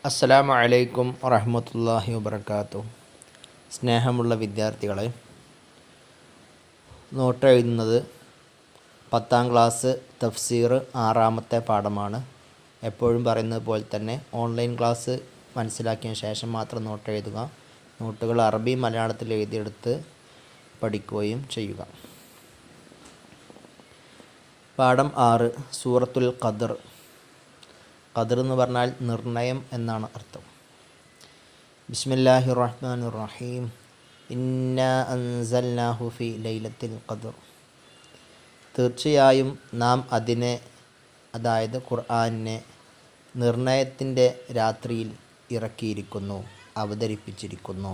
അസ്സലാമു അലൈക്കും വറഹ്മത്തുള്ളാഹി വബറകാതുഹു. സ്നേഹമുള്ള വിദ്യാർത്ഥികളെ, നോട്ട് എഴുതുന്നത് 10ാം ക്ലാസ് തഫ്സീർ 6ാമത്തെ പാഠമാണ്. എപ്പോഴും പറയുന്നത് പോലെ തന്നെ ഓൺലൈൻ ക്ലാസ് മനസ്സിലാക്കിയ ശേഷം മാത്രം നോട്ട് എഴുതുക. നോട്ടുകൾ അറബി മലയാളത്തിൽ എഴുതിയെടുത്ത് പഠിക്കുകയും ചെയ്യുക. പാഠം 6, സൂറത്തുൽ ഖദർ. ഖദർ എന്ന് പറഞ്ഞാൽ നിർണയം എന്നാണ് അർത്ഥം. ബിസ്മില്ലാഹിർ റഹ്മാനിർ റഹീം. ഇന്നാ അൻസൽനാഹു ഫി ലൈലത്തിൽ ഖദർ. തീർച്ചയായും നാം അതിനെ, അതായത് ഖുർആനിനെ, നിർണയത്തിൻ്റെ രാത്രിയിൽ ഇറക്കിയിരിക്കുന്നു, അവതരിപ്പിച്ചിരിക്കുന്നു.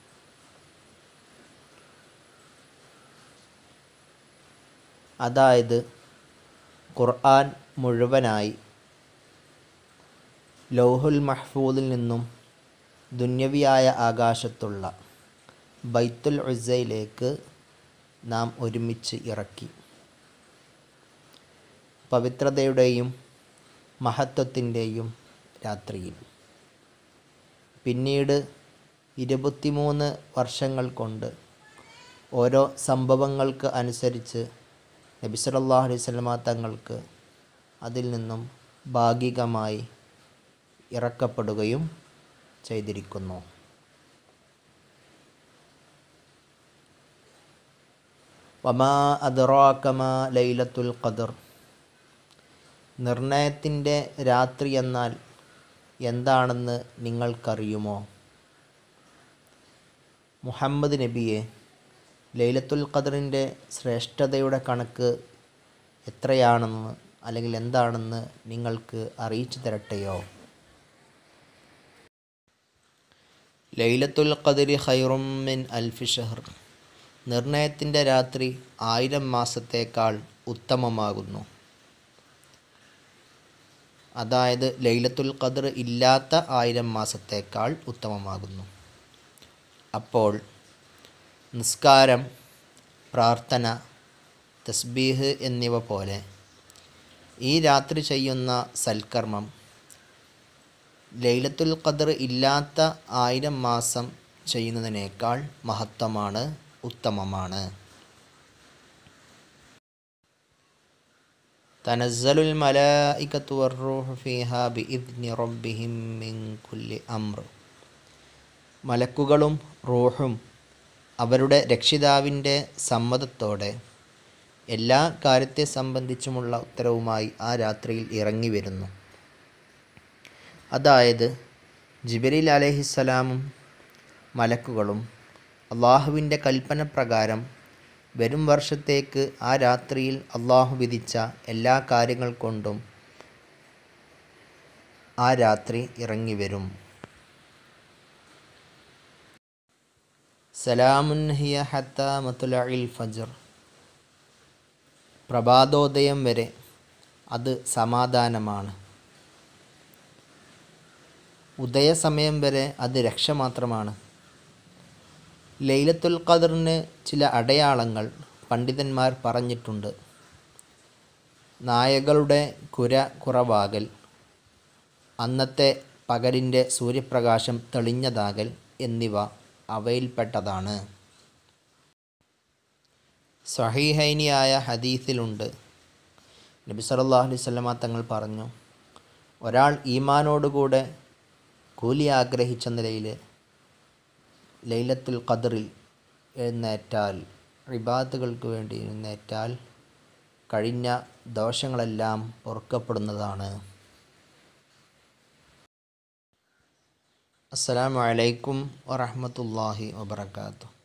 അതായത് ഖുർആൻ മുഴുവനായി ലൗഹുൽ മഹ്ഫൂദിൽ നിന്നും ദുന്യവിയായ ആകാശത്തുള്ള ബൈത്തുൽ ഉസ്സയിലേക്ക് നാം ഒരുമിച്ച് ഇറക്കി. പവിത്രതയുടെയും മഹത്വത്തിൻ്റെയും രാത്രിയിൽ. പിന്നീട് 23 വർഷങ്ങൾ കൊണ്ട് ഓരോ സംഭവങ്ങൾക്ക് അനുസരിച്ച് നബി സല്ലല്ലാഹു അലൈഹി വസല്ലമ തങ്ങൾക്ക് അതിൽ നിന്നും ഭാഗികമായി ഇറക്കപ്പെടുകയും ചെയ്തിരിക്കുന്നു. വമാ അദ്റാക മാ ലൈലത്തുൽ ഖദർ. നിർണയത്തിൻ്റെ രാത്രി എന്നാൽ എന്താണെന്ന് നിങ്ങൾക്കറിയുമോ? മുഹമ്മദ് നബിയെ, ലൈലത്തുൽ ഖദറിൻ്റെ ശ്രേഷ്ഠതയുടെ കണക്ക് എത്രയാണെന്ന് അല്ലെങ്കിൽ എന്താണെന്ന് നിങ്ങൾക്ക് അറിയിച്ചു തരട്ടെയോ? ലൈലത്തുൽ ഖദരി ഖൈറും മിൻ അൽഫി ഷഹർ. നിർണയത്തിൻ്റെ രാത്രി 1000 മാസത്തേക്കാൾ ഉത്തമമാകുന്നു. അതായത് ലൈലത്തുൽ ഖദർ ഇല്ലാത്ത 1000 മാസത്തേക്കാൾ ഉത്തമമാകുന്നു. അപ്പോൾ നിസ്കാരം, പ്രാർത്ഥന, തസ്ബീഹ് എന്നിവ പോലെ ഈ രാത്രി ചെയ്യുന്ന സൽക്കർമ്മം ലൈലത്തുൽ ഖദർ ഇല്ലാത്ത 1000 മാസം ചെയ്യുന്നതിനേക്കാൾ മഹത്വമാണ്, ഉത്തമമാണ്. തനസ്സലുൽ മലായികത്തു വറൂഹു ഫീഹാ ബിഇദ്നി റബ്ബിഹിം മിൻ കുല്ലി അംർ. മലക്കുകളും റൂഹും അവരുടെ രക്ഷിതാവിൻ്റെ സമ്മതത്തോടെ എല്ലാ കാര്യത്തെ സംബന്ധിച്ചുമുള്ള ഉത്തരവുമായി ആ രാത്രിയിൽ ഇറങ്ങി വരുന്നു. അതായത് ജിബ്രീൽ അലൈഹിസ്സലാമും മലക്കുകളും അള്ളാഹുവിൻ്റെ കൽപ്പന പ്രകാരം വരും വർഷത്തേക്ക് ആ രാത്രിയിൽ അള്ളാഹു വിധിച്ച എല്ലാ കാര്യങ്ങൾ കൊണ്ടും ആ രാത്രി ഇറങ്ങി വരും. സലാമുൻ ഹിയ ഹത്താ മത്ലഇൽ ഫജ്ർ. പ്രഭാതോദയം വരെ അത് സമാധാനമാണ്. ഉദയസമയം വരെ അത് രക്ഷ മാത്രമാണ്. ലൈലത്തുൽ ഖദറിന് ചില അടയാളങ്ങൾ പണ്ഡിതന്മാർ പറഞ്ഞിട്ടുണ്ട്. നായകളുടെ കുര കുറവാകൽ, അന്നത്തെ പകലിൻ്റെ സൂര്യപ്രകാശം തെളിഞ്ഞതാകൽ എന്നിവ അവയിൽപ്പെട്ടതാണ്. സ്വഹീഹൈനിയായ ഹദീസിലുണ്ട്, നബി സല്ലല്ലാഹു അലൈഹി വസല്ലമ തങ്ങൾ പറഞ്ഞു, ഒരാൾ ഈമാനോടുകൂടെ കൂലി ആഗ്രഹിച്ച നിലയിൽ ലൈലത്തുൽ ഖദറിൽ എഴുന്നേറ്റാൽ, ഇബാദത്തുകൾക്ക് വേണ്ടി എഴുന്നേറ്റാൽ കഴിഞ്ഞ ദോഷങ്ങളെല്ലാം പൊറുക്കപ്പെടുന്നതാണ്. അസ്സലാമു അലൈക്കും വറഹ്മത്തുള്ളാഹി വബറകാതുഹു.